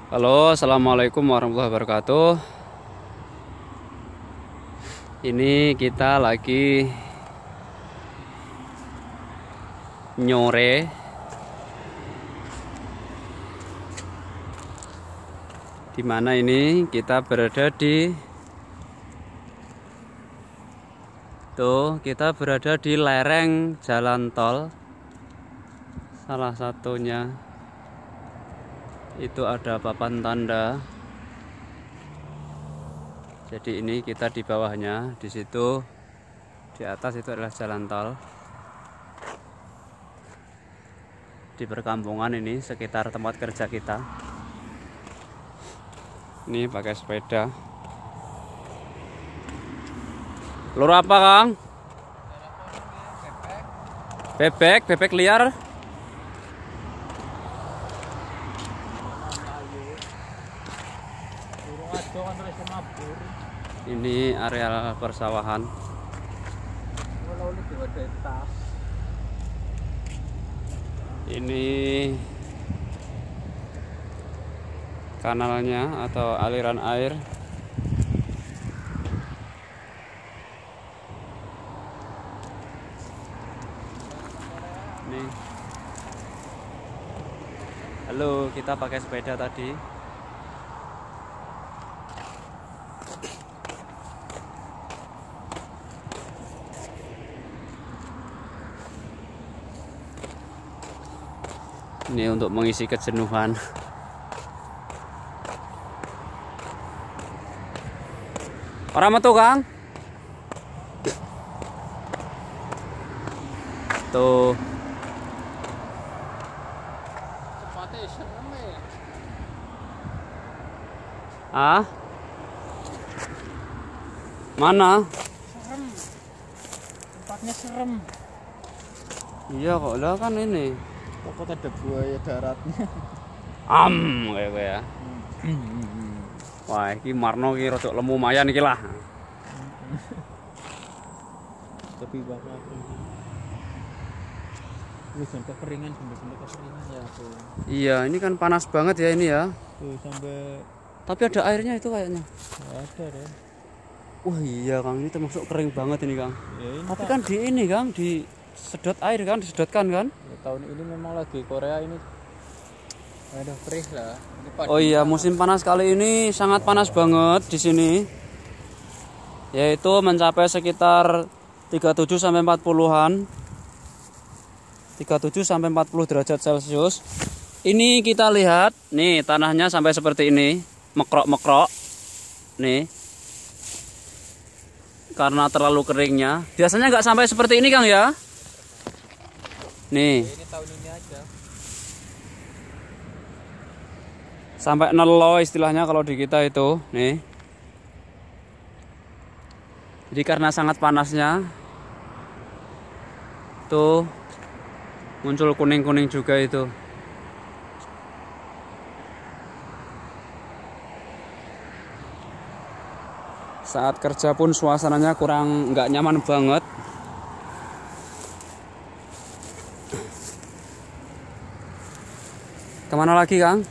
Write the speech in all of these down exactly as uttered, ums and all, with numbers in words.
Halo, assalamualaikum warahmatullahi wabarakatuh. Ini kita lagi nyore dimana ini kita berada di tuh kita berada di lereng jalan tol. Salah satunya itu ada papan tanda. Jadi ini kita di bawahnya, di situ di atas itu adalah jalan tol. Di perkampungan ini sekitar tempat kerja kita. Ini pakai sepeda. Lur apa, Kang? Bebek, bebek liar. Ini area persawahan. Ini kanalnya atau aliran air. Nih. Halo, kita pakai sepeda tadi. Ini untuk mengisi kejenuhan. Orang metu, Kang? Tuh. Ah? Mana? Serem. Tempatnya serem. Iya kok, lah kan ini. Pokoknya ada buaya daratnya. Am, kayak gue ya. Wah, ini Marno ini rodok lemu mayan iki lah. Tapi bakal ini sampai keringan, sampai keringan ya tuh. Iya, ini kan panas banget ya ini ya. Tuh sampai. Tapi ada airnya itu kayaknya. Ada deh. Wah iya Kang, ini termasuk kering banget ini Kang. Ya, ini Tapi tak. kan di ini Kang, di sedot air kan, disedotkan kan? Ya, tahun ini memang lagi Korea ini ada perih lah. Ini Oh iya, musim panas kali ini sangat panas banget di sini. Yaitu mencapai sekitar tiga puluh tujuh sampai empat puluhan. tiga puluh tujuh sampai empat puluh derajat Celcius. Ini kita lihat, nih tanahnya sampai seperti ini, mekrok-mekrok. Nih. Karena terlalu keringnya. Biasanya nggak sampai seperti ini Kang ya. Nih. Ya, ini tahun ini aja. Sampai nelo istilahnya kalau di kita itu, nih. Jadi karena sangat panasnya, tuh muncul kuning-kuning juga itu. Saat kerja pun suasananya kurang nggak nyaman banget. Kemana lagi Kang?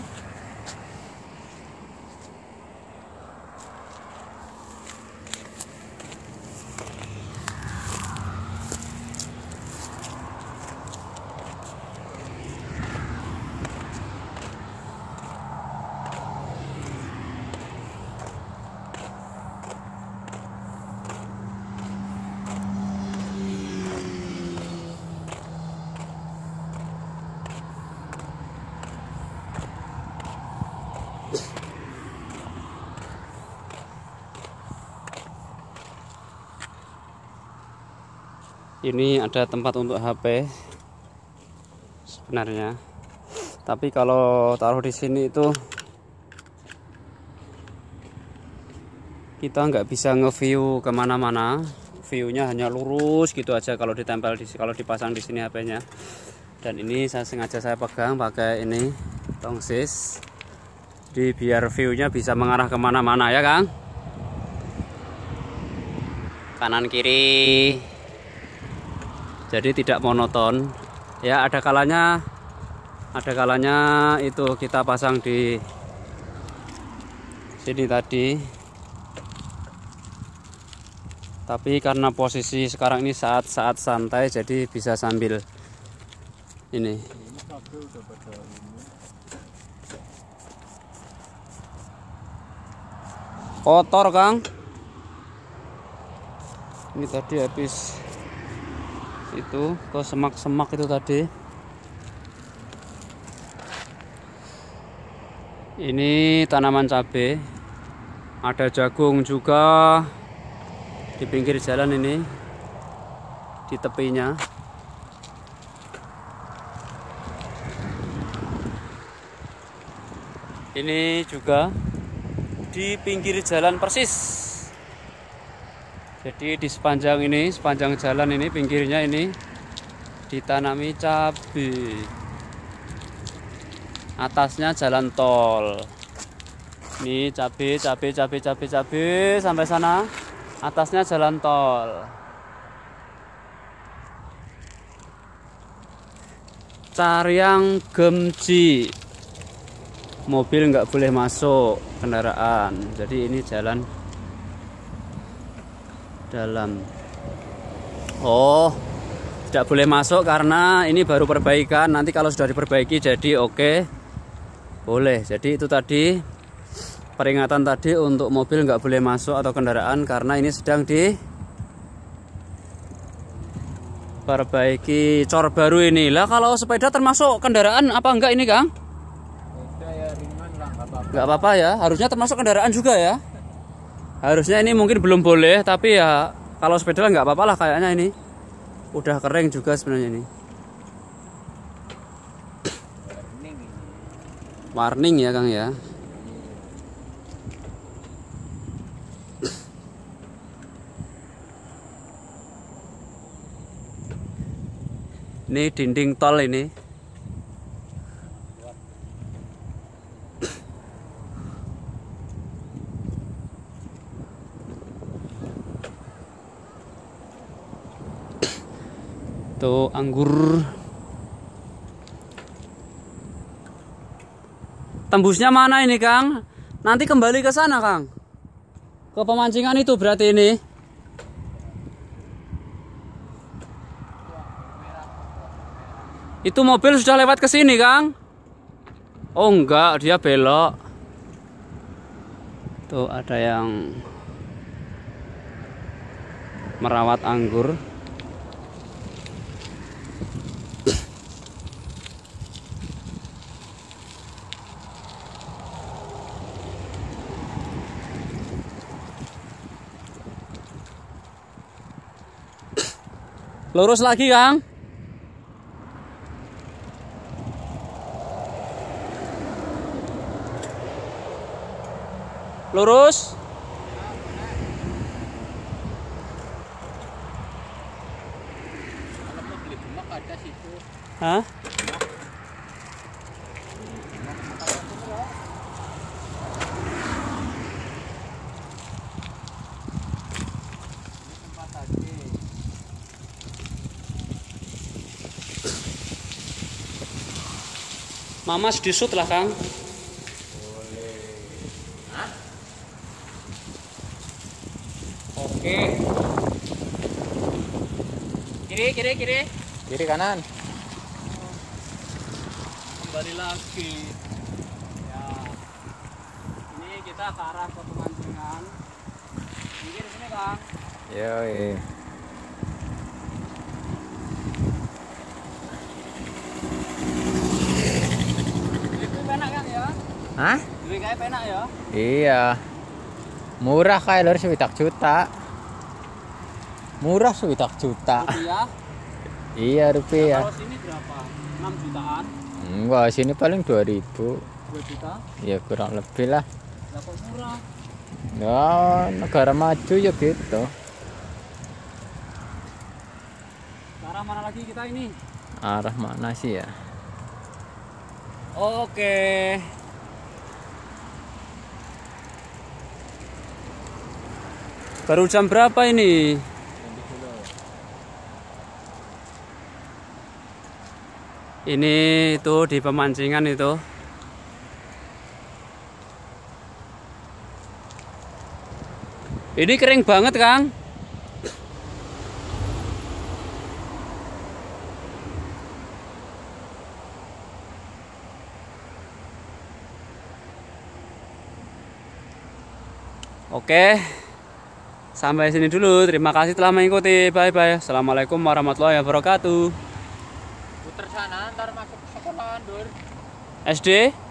Ini ada tempat untuk H P sebenarnya, tapi kalau taruh di sini itu kita nggak bisa nge-view kemana-mana, viewnya hanya lurus gitu aja kalau ditempel di kalau dipasang di sini H P-nya. Dan ini saya sengaja saya pegang pakai ini tongsis, jadi biar viewnya bisa mengarah kemana-mana ya Kang. Kanan kiri. Jadi tidak monoton. Ya ada kalanya Ada kalanya itu kita pasang di sini tadi. Tapi karena posisi sekarang ini saat-saat santai, jadi bisa sambil ini. Kotor, Kang. Ini tadi habis itu ke semak-semak itu tadi. Ini tanaman cabai. Ada jagung juga di pinggir jalan ini, di tepinya. Ini juga di pinggir jalan persis. Jadi di sepanjang ini, sepanjang jalan ini, pinggirnya ini ditanami cabai. Atasnya jalan tol. Ini cabai, cabai, cabai, cabai, cabai sampai sana. Atasnya jalan tol. Caryang Gemji. Mobil nggak boleh masuk, kendaraan. Jadi ini jalan dalam. Oh, tidak boleh masuk karena ini baru perbaikan. Nanti kalau sudah diperbaiki jadi oke, boleh. Jadi itu tadi peringatan tadi untuk mobil nggak boleh masuk atau kendaraan karena ini sedang diperbaiki cor baru ini. Lah kalau sepeda termasuk kendaraan apa enggak ini, Kang? Nggak apa-apa ya, harusnya termasuk kendaraan juga ya. Harusnya ini mungkin belum boleh, tapi ya kalau sepeda nggak apa-apa lah kayaknya ini. Udah kering juga sebenarnya ini. Warning ya, Kang ya. Ini dinding tol ini. Tuh anggur. Tembusnya mana ini, Kang? Nanti kembali ke sana, Kang. Ke pemancingan itu berarti ini. Itu mobil sudah lewat ke sini, Kang? Oh enggak, dia belok. Tuh ada yang merawat anggur. Lurus lagi, Kang. Lurus. Hah? Mamas disut lah, Kang. Hah? Oke. Kiri, kiri, kiri. Kiri kanan. Kembali lagi. Ya. Ini kita ke arah ke pemancingan. Pinggir sini, Kang. Yoi. Penak, Kang ya? Hah? Duit kayak penak ya? Iya. Murah kayak lur sewidak juta. Murah sewidak juta. Rupiah? Iya rupiah. Kalau sini berapa? enam jutaan? Enggak, sini paling dua ribu. dua juta? Ya kurang lebih lah. Lah kok murah? Ya negara maju ya gitu. Arah mana lagi kita ini? Arah mana sih ya? Oke. Baru jam berapa ini? Ini itu di pemancingan itu. Ini kering banget, Kang. Oke. Sampai sini dulu. Terima kasih telah mengikuti. Bye bye. Assalamualaikum warahmatullahi wabarakatuh. Puter sana ntar masuk sekolahan, Dur. S D